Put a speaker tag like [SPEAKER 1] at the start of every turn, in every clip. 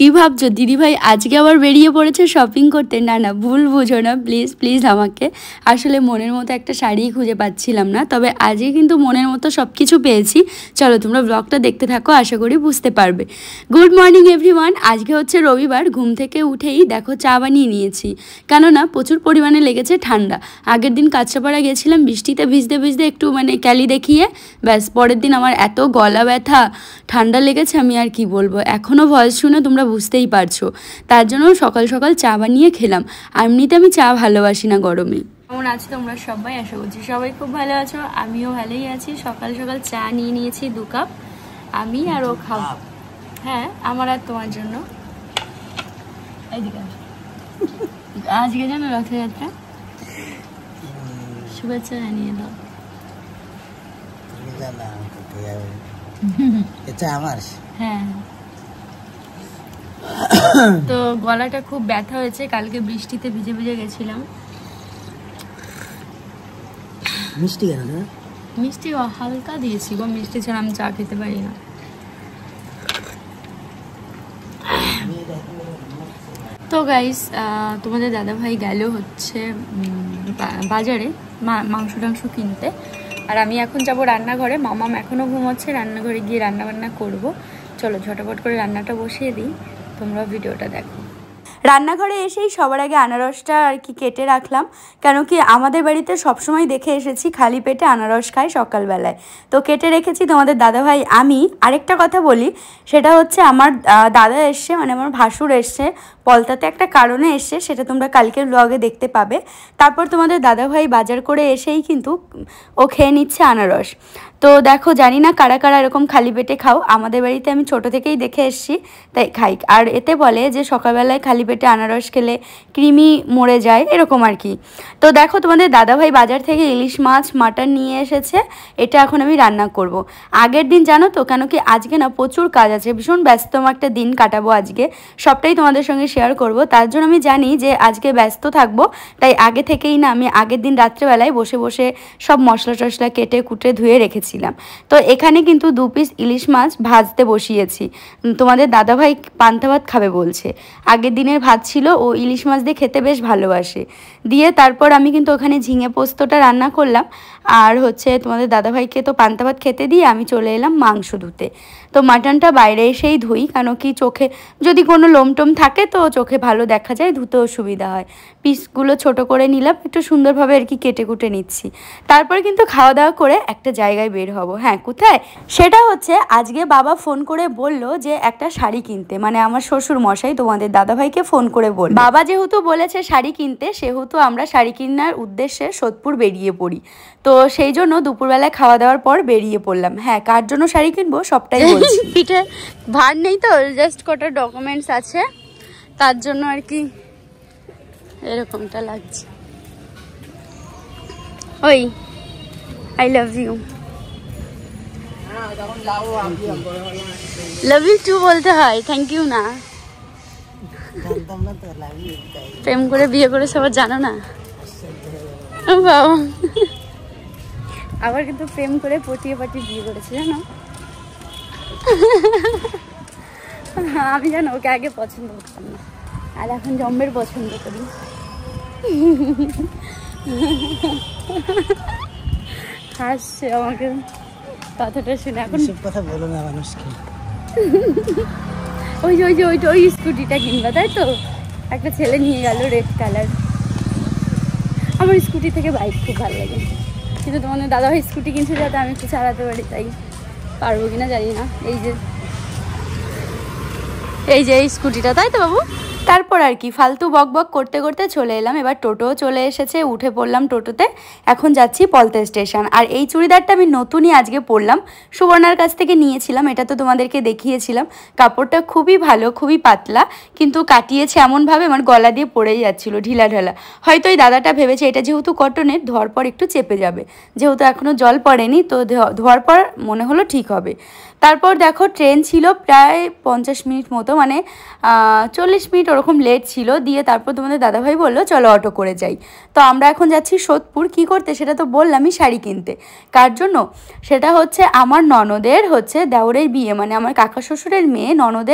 [SPEAKER 1] কি ভাবছো দিদিভাই আজকে আবার বেরিয়ে পড়েছে শপিং করতে? না না, ভুল বুঝো না, প্লিজ প্লিজ আমাকে। আসলে মনের মতো একটা শাড়ি খুঁজে পাচ্ছিলাম না, তবে আজকে কিন্তু মনের মতো সব কিছু পেয়েছি। চলো তোমরা ব্লগটা দেখতে থাকো, আশা করি বুঝতে পারবে। Good morning everyone. আজকে হচ্ছে রবিবার। ঘুম থেকে উঠেই দেখো চা বানিয়ে নিয়েছি, কেননা প্রচুর পরিমাণে লেগেছে ঠান্ডা। আগের দিন কাঁচরাপাড়া গেছিলাম, বৃষ্টিতে ভিজতে ভিজতে একটু ক্যালি দেখিয়ে ব্যাস পরের দিন আমার এত গলা ব্যথা, ঠান্ডা লেগেছে, আমি আর কি বলবো। এখনও ভয়েস শুনে তোমরা বুঝতেই পারছো। তার জন্য সকাল সকাল চা বানিয়ে খেলাম। এমনিতে আমি চা ভালোবাসি না গরমে। কেমন আছো তোমরা সবাই? আশা করছি সবাই খুব ভালো আছো, আমিও ভালোই আছি। সকাল সকাল চা নিয়ে নিয়েছি 2 কাপ, আমি আর ও খাবো। হ্যাঁ, আমার আর তোমার জন্য। আজকে জানো রথযাত্রা, শুভেচ্ছা জানিয়ে দাও। হ্যাঁ, তো গলাটা খুব ব্যথা হয়েছে, কালকে বৃষ্টিতে ভিজে ভিজে গেছিলাম। মিষ্টি কেন? মিষ্টি হালকা দিয়েছি গো, মিষ্টি ছাড়া আমি চা খেতে পারি না। তো গাইস, তোমাদের দাদাভাই গেল হচ্ছে বাজারে মাংস টাংস কিনতে, আর আমি এখন যাব রান্নাঘরে। মামাম এখনও ঘুমোচ্ছে, রান্নাঘরে গিয়ে রান্নাবান্না করব। চলো ঝটপট করে রান্নাটা বসিয়ে দিই, তোমরা ভিডিওটা দেখো। রান্নাঘরে এসেই সবার আগে আনারসটা আর কি কেটে রাখলাম, কেন কি আমাদের বাড়িতে সবসময় দেখে এসেছি খালি পেটে আনারস খায় সকালবেলায়, তো কেটে রেখেছি। তোমাদের দাদাভাই আমি আরেকটা কথা বলি, সেটা হচ্ছে আমার দাদা এসছে, আমার ভাসুর এসছে পলতাতে, একটা কারণে এসছে, সেটা তোমরা কালকের ব্লগে দেখতে পাবে। তারপর তোমাদের দাদাভাই বাজার করে এসেই কিন্তু ও খেয়ে নিচ্ছে আনারস। তো দেখো, জানি না কারা কারা এরকম খালি পেটে খাও, আমাদের বাড়িতে আমি ছোট থেকেই দেখে এসেছি, তাই খাই। আর এতে বলে যে সকালবেলায় খালি পেটে আনারস খেলে কৃমি মরে যায়, এরকম আর কি। তো দেখো, তোমাদের দাদাভাই বাজার থেকে ইলিশ মাছ মাটন নিয়ে এসেছে, এটা এখন আমি রান্না করব। আগের দিন জানো তো, কেন কি আজকে না প্রচুর কাজ আছে, ভীষণ ব্যস্তম একটা দিন কাটাবো আজকে, সবটাই তোমাদের সঙ্গে শেয়ার করব। তার জন্য আমি জানি যে আজকে ব্যস্ত থাকবো, তাই আগে থেকেই না আমি আগের দিন রাত্রেবেলায় বসে বসে সব মশলা টশলা কেটে কুটে ধুয়ে রেখেছিলাম। তো এখানে কিন্তু 2 পিস ইলিশ মাছ ভাজতে বসিয়েছি। তোমাদের দাদাভাই পান্তা ভাত খাবে বলছে, আগের দিনের ভাত ছিল, ও ইলিশ মাছ দিয়ে খেতে বেশ ভালোবাসে। দিয়ে তারপর আমি কিন্তু ওখানে ঝিঙে পোস্তটা রান্না করলাম, আর হচ্ছে তোমাদের দাদাভাইকে তো পান্তা ভাত খেতে দিয়ে আমি চলে এলাম মাংস ধুতে। তো মাটনটা বাইরে এসেই ধুই, কেন কি চোখে যদি কোনো লোমটোম থাকে তো চোখে ভালো দেখা যায়, ধুতেও সুবিধা হয়। পিসগুলো ছোট করে নিলাম, একটু সুন্দরভাবে আর কি কেটে কুটে নিচ্ছি। তারপর কিন্তু খাওয়া দাওয়া করে একটা জায়গায় বের হব। হ্যাঁ, কোথায়? সেটা হচ্ছে আজকে বাবা ফোন করে বলল যে একটা শাড়ি কিনতে, আমার শ্বশুর মশাই তোমাদের দাদাভাইকে ফোন করে বলল, বাবা যেহেতু বলেছে শাড়ি কিনতে, সেহেতু আমরা শাড়ি কেনার উদ্দেশ্যে সোদপুর বেরিয়ে পড়ি। তো সেই জন্য দুপুরবেলায় খাওয়া দাওয়ার পর বেরিয়ে পড়লাম। হ্যাঁ, কার জন্য শাড়ি কিনবো সবটাই বলছি। পিঠে ভার নেই তো, জাস্ট কটা ডকুমেন্টস আছে, তার জন্য আর কি এরকমটা লাগছে। ওই I love you, love you too বলতে হয়, থ্যাংক ইউ না। প্রেম করে বিয়ে করে সবার জানো না বাবা, আবার কিন্তু প্রেম করে পটিয়ে পাটিয়ে বিয়ে করেছে জানো। আমি জানো ওকে আগে পছন্দ করতাম না, আর এখন জম্বের পছন্দ করি। হাসছে আমাকে কথাটা শুনে। এখন কথা বলো না মানুষকে। ওই স্কুটিটা কিনবা, তাই তো? একটা ছেলে নিয়ে গেল রেড কালার। আমার স্কুটি থেকে বাইক খুব ভালো লাগে, কিন্তু তোমাদের দাদাভাই স্কুটি কিনছে যাতে আমি একটু চালাতে পারি, তাই পারবো কিনা জানি না। এই যে এই স্কুটিটা, তাই তো বাবু? তারপর আর কি ফালতু বক বক করতে করতে চলে এলাম। এবার টোটোও চলে এসেছে, উঠে পড়লাম টোটোতে। এখন যাচ্ছি পলতা স্টেশন। আর এই চুড়িদারটা আমি নতুনই আজকে পরলাম, সুবর্ণার কাছ থেকে নিয়েছিলাম, এটা তো তোমাদেরকে দেখিয়েছিলাম। কাপড়টা খুবই ভালো, খুবই পাতলা, কিন্তু কাটিয়েছে এমনভাবে আমার গলা দিয়ে পড়েই যাচ্ছিলো ঢিলা ঢালা। হয়তো ওই দাদাটা ভেবেছে এটা যেহেতু কটনের, ধোয়ার পর একটু চেপে যাবে, যেহেতু এখনও জল পড়েনি, তো ধোয়ার পর মনে হলো ঠিক হবে। তারপর দেখো ট্রেন ছিল প্রায় 50 মিনিট মতো, 40 মিনিট ওরকম লেট ছিল, দিয়ে তারপর তোমাদের দাদাভাই বললো চলো অটো করে যাই। তো আমরা এখন যাচ্ছি সোদপুর। কী করতে সেটা তো বললামই, শাড়ি কিনতে। কার জন্য? সেটা হচ্ছে আমার ননদের হচ্ছে দেওরের বিয়ে, মানে আমার কাকা শ্বশুরের মেয়ে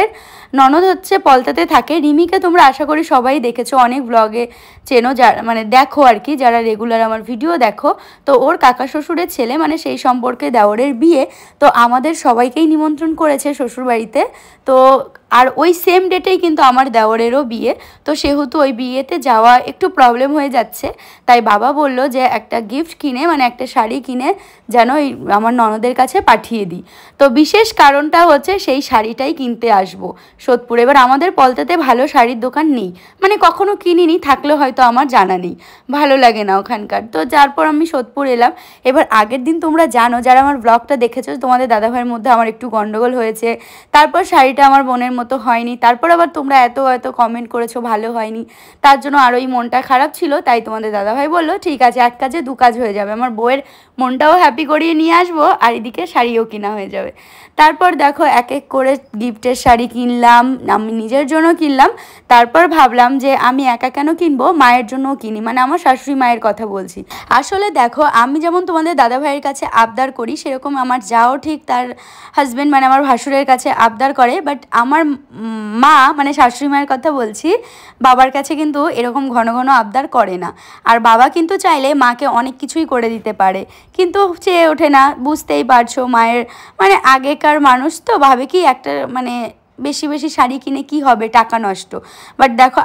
[SPEAKER 1] ননদ হচ্ছে পলতাতে থাকে। রিমিকে তোমরা আশা করি সবাই দেখেছো, অনেক ব্লগে চেনো, যারা মানে দেখো আর কি, যারা রেগুলার আমার ভিডিও দেখো। তো ওর কাকা শ্বশুরের ছেলে, মানে সেই সম্পর্কে দেওরের বিয়ে। তো আমাদের সবাইকেই নিমন্ত্রণ করেছে শ্বশুরবাড়িতে। তো আর ওই সেম ডেটেই কিন্তু আমার দেওরেরও বিয়ে। তো সেহেতু ওই বিয়েতে যাওয়া একটু প্রবলেম হয়ে যাচ্ছে। তাই বাবা বলল যে একটা গিফট কিনে, মানে একটা শাড়ি কিনে যেন এই আমার ননদের কাছে পাঠিয়ে দিই। তো বিশেষ কারণটা হচ্ছে সেই শাড়িটাই কিনতে আসবো সোদপুরে। এবার আমাদের পলতাতে ভালো শাড়ির দোকান নেই, মানে কখনো কিনিনি, থাকলেও হয়তো আমার জানা নেই, ভালো লাগে না ওখানকার। তো যারপর আমি সোদপুর এলাম। এবার আগের দিন তোমরা জানো, যারা আমার ব্লগটা দেখেছো, তোমাদের দাদাভাইয়ের মধ্যে আমার একটু গন্ডগোল হয়েছে। তারপর শাড়িটা আমার বোনের মতো হয়নি। তারপর আবার তোমরা এত কমেন্ট করেছো ভালো হয়নি, তার জন্য আরোই মনটা খারাপ ছিল। তাই তোমাদের দাদাভাই বললো ঠিক আছে, এক কাজে দু কাজ হয়ে যাবে, আমার বউয়ের মনটাও হ্যাপি করিয়ে নিয়ে আসবো, আর এদিকে শাড়িও কেনা হয়ে যাবে। তারপর দেখো এক এক করে গিফটের শাড়ি কিনলাম, আমি নিজের জন্য কিনলাম। তারপর ভাবলাম যে আমি একা কেন কিনবো, মায়ের জন্যও কিনি, মানে আমার শাশুড়ি মায়ের কথা বলছি। আসলে দেখো, আমি যেমন তোমাদের দাদাভাইয়ের কাছে আবদার করি, সেরকম আমার যাও ঠিক তার হাজব্যান্ড মানে আমার ভাসুরের কাছে আবদার করে। বাট আমার মা, মানে শাশুড়ি মায়ের কথা বলছি, বাবার কাছে কিন্তু এরকম ঘন ঘন আবদার করে না। আর বাবা কিন্তু চাইলে মাকে অনেক কিছুই করে দিতে পারে, কিন্তু চেয়ে ওঠে না। বুঝতেই পারছো, মায়ের মানে আগেকার মানুষ তো ভাবে কি একটা মানে বেশি বেশি শাড়ি কিনে কি হবে, টাকা নষ্ট। বাট দেখো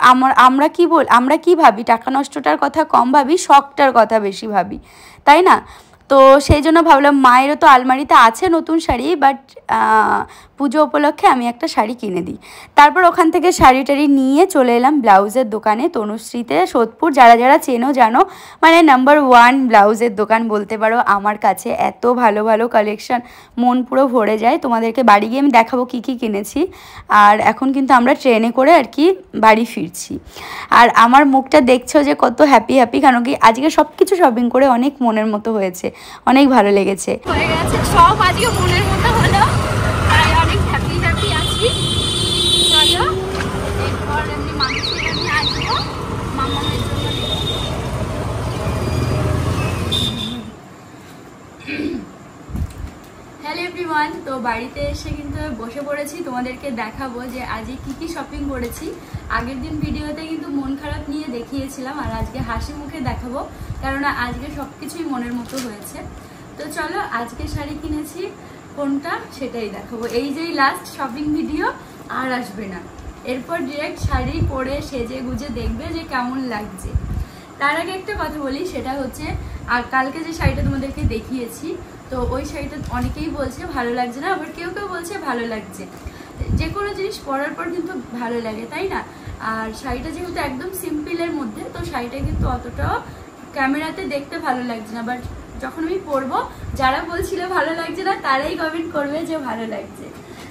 [SPEAKER 1] আমরা কি ভাবি, টাকা নষ্টটার কথা কম ভাবি, শখটার কথা বেশি ভাবি, তাই না? তো সেই জন্য ভাবলাম মায়েরও তো আলমারিতে আছে নতুন শাড়ি, বাট পুজো উপলক্ষে আমি একটা শাড়ি কিনে দিই। তারপর ওখান থেকে শাড়ি টাড়ি নিয়ে চলে এলাম ব্লাউজের দোকানে, তনুশ্রীতে, সোদপুর। যারা যারা চেনো জানো, মানে নাম্বার 1 ব্লাউজের দোকান বলতে পারো আমার কাছে। এত ভালো ভালো কালেকশন, মন পুরো ভরে যায়। তোমাদেরকে বাড়ি গিয়ে আমি দেখাবো কী কী কিনেছি। আর এখন কিন্তু আমরা ট্রেনে করে আর কি বাড়ি ফিরছি। আর আমার মুখটা দেখছো যে কত হ্যাপি হ্যাপি, কারণ কি আজকে সব কিছু শপিং করে অনেক মনের মতো হয়েছে, অনেক ভালো লেগেছে। হয়ে গেছে সব আজকে মনের মতো হলো, তাই অনেক হ্যাপি হ্যাপি আছি। চলো এরপর এমনি মানুষের আমি আসবো মামামের জন্য। হ্যালো এভরিওয়ান, তো বাড়িতে এসে কিন্তু বসে পড়েছি, তোমাদেরকে দেখাবো যে আজকে কি কি শপিং করেছি। আগের দিন ভিডিওতে কিন্তু মন খারাপ নিয়ে দেখিয়েছিলাম, আর আজকে হাসি মুখে দেখাবো, কেননা আজকে সব কিছুই মনের মতো হয়েছে। তো চলো আজকে শাড়ি কিনেছি কোনটা সেটাই দেখাবো। এই যেই লাস্ট শপিং ভিডিও, আর আসবে না। এরপর ডিরেক্ট শাড়ি পরে সেজে গুজে দেখবে যে কেমন লাগছে। তার আগে একটা কথা বলি, সেটা হচ্ছে আর কালকে যে শাড়িটা তোমাদেরকে দেখিয়েছি, তো ওই শাড়িটা অনেকেই বলছে ভালো লাগছে না, আবার কেউ কেউ বলছে ভালো লাগছে। যে কোনো জিনিস পরার পর কিন্তু ভালো লাগে, তাই না? আর শাড়িটা যেহেতু একদম সিম্পলের মধ্যে, তো শাড়িটা কিন্তু অতটাও ক্যামেরাতে দেখতে ভালো লাগছে না, বাট যখন আমি পরবো, যারা বলছিল ভালো লাগছে না তারাই কমেন্ট করবে যে ভালো লাগছে।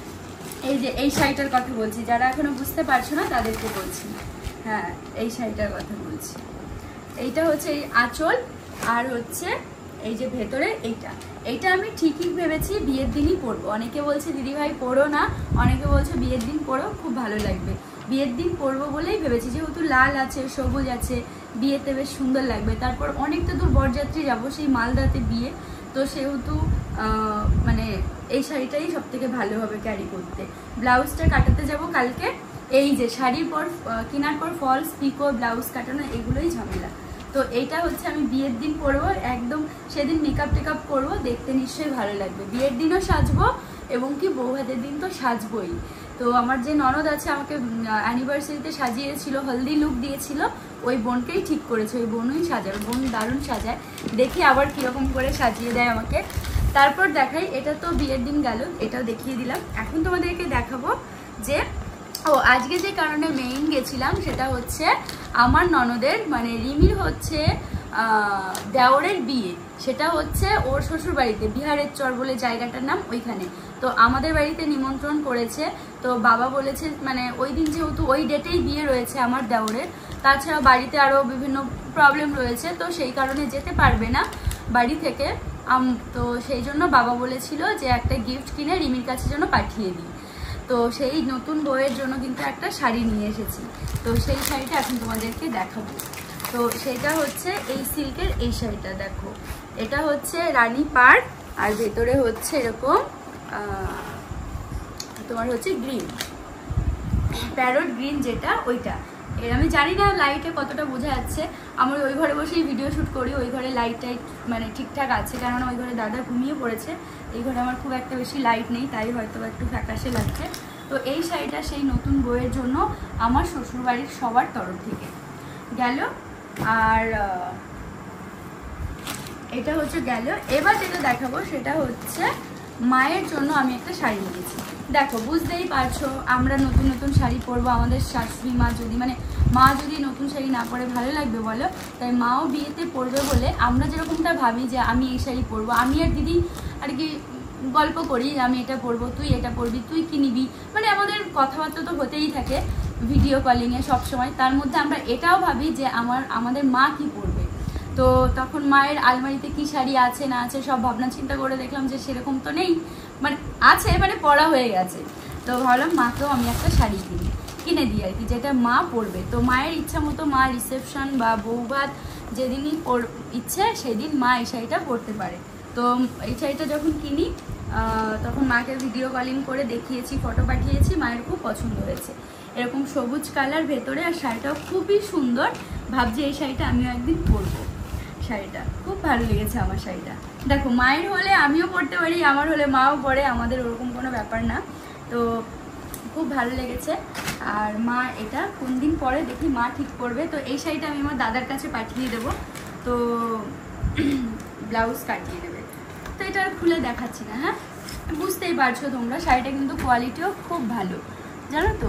[SPEAKER 1] এই যে এই শাড়িটার কথা বলছি, যারা এখনো বুঝতে পারছো না তাদেরকে বলছি। হ্যাঁ, এই শাড়িটার কথা বলছি। এইটা হচ্ছে এই আঁচল, আর হচ্ছে এই যে ভেতরে এইটা আমি ঠিকই ভেবেছি বিয়ের দিনই পরবো। অনেকে বলছে দিদিভাই পরো না, অনেকে বলছে বিয়ের দিন পরো, খুব ভালো লাগবে। বিয়ের দিন পরবো বলেই ভেবেছি, যেহেতু লাল আছে সবুজ আছে, বিয়েতে বেশ সুন্দর লাগবে। তারপর অনেকটা দূর বরযাত্রী যাবো, সেই মালদাতে বিয়ে, তো সেহেতু মানে এই শাড়িটাই সব থেকে ভালো হবে ক্যারি করতে। ব্লাউজটা কাটাতে যাব কালকে। এই যে শাড়ির পর কেনার পর ফলস পিকো ব্লাউজ কাটানো এগুলোই ঝামেলা। তো এইটা হচ্ছে আমি বিয়ের দিন পরবো, একদম সেদিন মেকআপ টেকআপ করবো, দেখতে নিশ্চয়ই ভালো লাগবে। বিয়ের দিনও সাজবো এবং কি বউ ভাতের দিন তো সাজবই। তো আমার যে ননদ আছে আমাকে অ্যানিভার্সারিতে সাজিয়েছিল, হলদি লুক দিয়েছিল, ওই বোনকেই ঠিক করেছে, ওই বোনই সাজায়, বোন দারুণ সাজায়। দেখি আবার কীরকম করে সাজিয়ে দেয় আমাকে। তারপর দেখাই, এটা তো বিয়ের দিন গেল, এটাও দেখিয়ে দিলাম। এখন তোমাদেরকে দেখাবো যে আজকে যে কারণে মেইন গেছিলাম, সেটা হচ্ছে আমার ননদের মানে রিমির হচ্ছে দেওরের বিয়ে। সেটা হচ্ছে ওর শ্বশুর বাড়িতে, বিহারের চর বলে জায়গাটার নাম, ওইখানে। তো আমাদের বাড়িতে নিমন্ত্রণ করেছে। তো বাবা বলেছে মানে ওই দিন যেহেতু ওই ডেটেই বিয়ে রয়েছে আমার দেওরের, তাছাড়া বাড়িতে আরও বিভিন্ন প্রবলেম রয়েছে, তো সেই কারণে যেতে পারবে না বাড়ি থেকে। তো সেই জন্য বাবা বলেছিল যে একটা গিফট কিনে রিমির কাছে যেন পাঠিয়ে দিই। তো সেই নতুন বউয়ের জন্য কিন্তু একটা শাড়ি নিয়ে এসেছি। তো সেই শাড়িটা এখন তোমাদেরকে দেখাবো। তো সেটা হচ্ছে এই সিল্কের এই শাড়িটা, দেখো এটা হচ্ছে রানী পাড়, আর ভেতরে হচ্ছে এরকম তোমার হচ্ছে গ্রিন, প্যারট গ্রিন যেটা ওইটা। এর আমি জানি না লাইটে কতটা বোঝা যাচ্ছে, আমার ওই ঘরে বসেই ভিডিও শ্যুট করি, ওই ঘরে লাইটটাই মানে ঠিকঠাক আছে, কেননা ওই ঘরে দাদা ঘুমিয়ে পড়েছে, এই ঘরে আমার খুব একটা বেশি লাইট নেই, তাই হয়তো একটু ফ্যাকাশে লাগছে। তো এই শাড়িটা সেই নতুন বউয়ের জন্য আমার শ্বশুরবাড়ির সবার তরফ থেকে গেল। আর এটা হচ্ছে গেল। এবার যেটা দেখাবো সেটা হচ্ছে মায়ের জন্য আমি একটা শাড়ি নিয়েছি। দেখো বুঝতেই পারছো, আমরা নতুন নতুন শাড়ি পরবো, আমাদের শাশুড়ি মা যদি মানে মা যদি নতুন শাড়ি না পরে ভালো লাগবে বলো, তাই মাও বিয়েতে পরবে বলে আমরা যেরকমটা ভাবি যে আমি এই শাড়ি পরবো, আমি আর দিদি আর কি গল্প করি আমি এটা পরবো, তুই এটা পরবি, তুই কি নিবি, মানে আমাদের কথাবার্তা তো হতেই থাকে ভিডিও কলিংয়ে সবসময়। তার মধ্যে আমরা এটাও ভাবি যে আমাদের মা কি পরবে। তো তখন মায়ের আলমারিতে কি শাড়ি আছে না আছে সব ভাবনা চিন্তা করে দেখলাম যে সেরকম তো নেই, মানে আছে মানে পরা হয়ে গেছে। তো ভাবলাম মাকেও আমি একটা শাড়ি কিনে দিই আর কি, যেটা মা পরবে। তো মায়ের ইচ্ছা মতো মা রিসেপশন বা বৌভাত যেদিনই ইচ্ছে সেদিন মা এই শাড়িটা পরতে পারে। তো এই শাড়িটা যখন কিনি তখন মাকে ভিডিও কলিং করে দেখিয়েছি, ফটো পাঠিয়েছি, মায়ের খুব পছন্দ হয়েছে। এরকম সবুজ কালার ভেতরে, আর শাড়িটাও খুবই সুন্দর, ভাবছি এই শাড়িটা আমিও একদিন পরবো। শাড়িটা খুব ভালো লেগেছে আমার শাড়িটা। দেখো মায়ের হলে আমিও পরতে পারি, আমার হলে মাও পরে, আমাদের ওরকম কোনো ব্যাপার না। তো খুব ভালো লেগেছে। আর মা এটা কোন দিন পরে দেখি মা ঠিক করবে। তো এই শাড়িটা আমি আমার দাদার কাছে পাঠিয়ে দেবো, তো ব্লাউজ কাটিয়ে দেবে। তো এটা খুলে দেখাচ্ছি না, হ্যাঁ বুঝতেই পারছো তোমরা, শাড়িটা কিন্তু কোয়ালিটিও খুব ভালো জানো তো,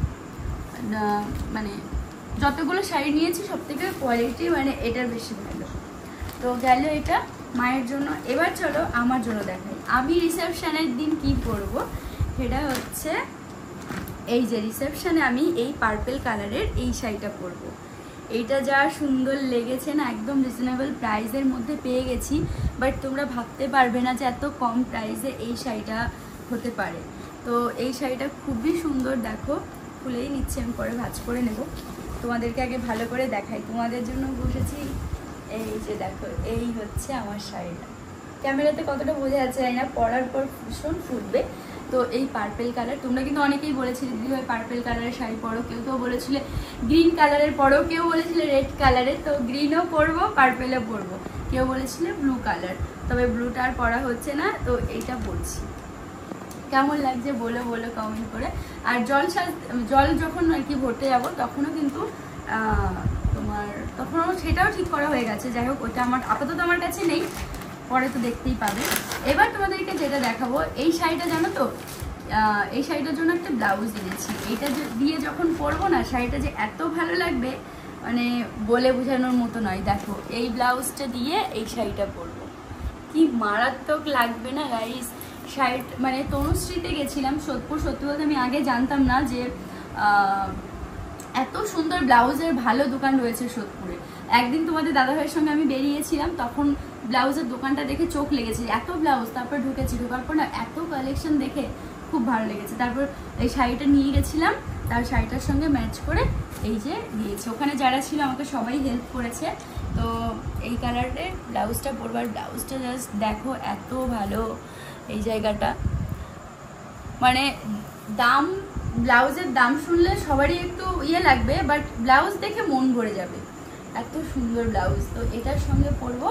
[SPEAKER 1] মানে যতগুলো শাড়ি নিয়েছি সব থেকে কোয়ালিটি মানে এটার বেশি ভালো। তো গেল এটা মায়ের জন্য। এবার চলো আমার জন্য দেখাই আমি রিসেপশনের দিন কি পরবো। সেটা হচ্ছে এই যে রিসেপশনে আমি এই পার্পেল কালারের এই শাড়িটা পরবো। এইটা যা সুন্দর লেগেছে না, একদম রিজনেবল প্রাইসের মধ্যে পেয়ে গেছি, বাট তোমরা ভাবতে পারবে না যে এত কম প্রাইসে এই শাড়িটা হতে পারে। তো এই শাড়িটা খুবই সুন্দর, দেখো খুলেই নিচ্ছি, আমি পরে ভাঁজ করে নেব, তোমাদেরকে আগে ভালো করে দেখাই। তোমাদের জন্য বসেছি, এই যে দেখো এই হচ্ছে আমার শাড়িটা। ক্যামেরাতে কতটা বোঝা যাচ্ছে জানি না, পরার পর ভীষণ ফুটবে। তো এই পার্পেল কালার, তোমরা কিন্তু অনেকেই বলেছিলে দিদি ভাই পার্পেল কালারের শাড়ি পরো, কেউ কেউ বলেছিলে গ্রিন কালারের পরো, কেউ বলেছিলে রেড কালারের। তো গ্রিনও পরবো পার্পেলও পরবো, কেউ বলেছিলে ব্লু কালার, তবে ব্লুটা আর পরা হচ্ছে না। তো এইটা পরছি, কেমন লাগছে বলো বলো কমেন্ট করে। আর জল যখন আর কি ভরতে যাবো তখনও কিন্তু তোমার তখনও সেটাও ঠিক করা হয়ে গেছে। যাই হোক ওটা আমার আপাতত আমার কাছে নেই, পরে তো দেখতেই পাবে। এবার তোমাদেরকে যেটা দেখাবো, এই শাড়িটা জানো তো, এই শাড়িটার জন্য একটা ব্লাউজ এনেছি। এইটা দিয়ে যখন পরবো না শাড়িটা যে এত ভালো লাগবে মানে বলে বোঝানোর মতো নয়। দেখো এই ব্লাউজটা দিয়ে এই শাড়িটা পরবো, কি মারাত্মক লাগবে না গাইস। শাড়ি মানে তনুশ্রীতে গেছিলাম সোদপুর, সত্যি বলতে আমি আগে জানতাম না যে এত সুন্দর ব্লাউজের ভালো দোকান রয়েছে সোদপুরে। একদিন তোমাদের দাদাভাইয়ের সঙ্গে আমি বেরিয়েছিলাম, তখন ব্লাউজের দোকানটা দেখে চোখ লেগেছে, এত ব্লাউজ। তারপর ঢোকার পর না এত কালেকশন দেখে খুব ভালো লেগেছে। তারপর এই শাড়িটা নিয়ে গেছিলাম, তার শাড়িটার সঙ্গে ম্যাচ করে এই যে দিয়েছে। ওখানে যারা ছিল আমাকে সবাই হেল্প করেছে। তো এই কালারের ব্লাউজটা পরবার, ব্লাউজটা জাস্ট দেখো এত ভালো। এই জায়গাটা মানে দাম, ব্লাউজের দাম শুনলে সবারই একটু ইয়ে লাগবে, বাট ব্লাউজ দেখে মন ভরে যাবে, এত সুন্দর ব্লাউজ। তো এটার সঙ্গে পরবো,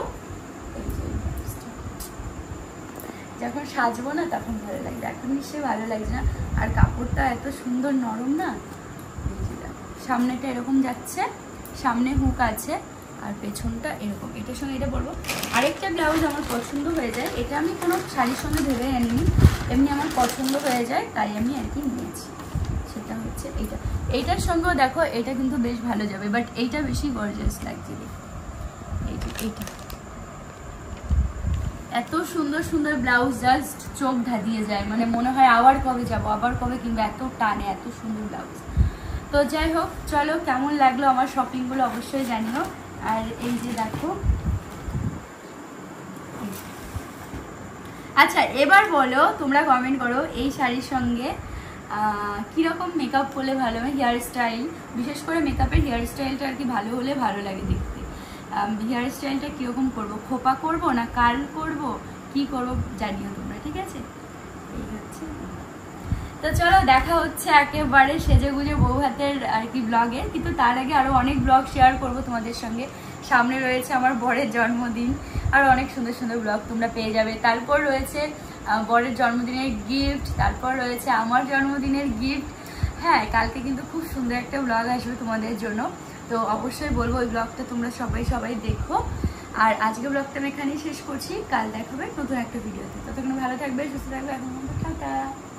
[SPEAKER 1] যখন সাজবো না তখন ভালো লাগবে, এখন নিশ্চয়ই ভালো লাগছে না। আর কাপড়টা এত সুন্দর নরম না, সামনেটা এরকম যাচ্ছে, সামনে হুক আছে, আর পেছনটা এরকম। এটার সঙ্গে এটা পরবো। আরেকটা ব্লাউজ আমার পছন্দ হয়ে যায়, এটা আমি কোনো শাড়ির সঙ্গে ভেবে আনিনি, এমনি আমার পছন্দ হয়ে যায় তাই আমি আর কি নিয়েছি। সেটা হচ্ছে এইটা, এইটার সঙ্গেও দেখো এটা কিন্তু বেশ ভালো যাবে, বাট এইটা বেশি গর্জিয়াস লাগছে। এইটা এত সুন্দর সুন্দর ব্লাউজ, জাস্ট চোখ ধাঁধিয়ে যায়, মানে মনে হয় আবার কবে যাবো, আবার কবে কিনবো, এত টানে এত সুন্দর ব্লাউজ। তো যাই হোক চলো, কেমন লাগলো আমার শপিংগুলো অবশ্যই জানিও। আর এই যে দেখো, আচ্ছা এবার বলো তোমরা কমেন্ট করো এই শাড়ির সঙ্গে কীরকম মেকআপ করলে ভালো হবে, হেয়ার স্টাইল, বিশেষ করে মেকআপের হেয়ার স্টাইলটা আর কি ভালো হলে ভালো লাগে দেখতে। হেয়ার স্টাইলটা কীরকম করবো, খোপা করব না কার্ল করব, কি করব জানিও তোমরা, ঠিক আছে? এই হচ্ছে। তো চলো দেখা হচ্ছে একেবারে সেজেগুজে বউ হাতের আর কি ব্লগে, কিন্তু তার আগে আরও অনেক ব্লগ শেয়ার করব তোমাদের সঙ্গে। সামনে রয়েছে আমার বরের জন্মদিন, আর অনেক সুন্দর সুন্দর ব্লগ তোমরা পেয়ে যাবে। তারপর রয়েছে বরের জন্মদিনের গিফট, তারপর রয়েছে আমার জন্মদিনের গিফট। হ্যাঁ, কালকে কিন্তু খুব সুন্দর একটা ব্লগ আসবে তোমাদের জন্য, তো অবশ্যই বলবো ওই ব্লগটা তোমরা সবাই দেখো। আর আজকে ব্লগটা আমি এখানেই শেষ করছি, কাল দেখাবে নতুন একটা ভিডিওতে। ততক্ষণ ভালো থাকবে, সুস্থ থাকবে, এখন টাটা।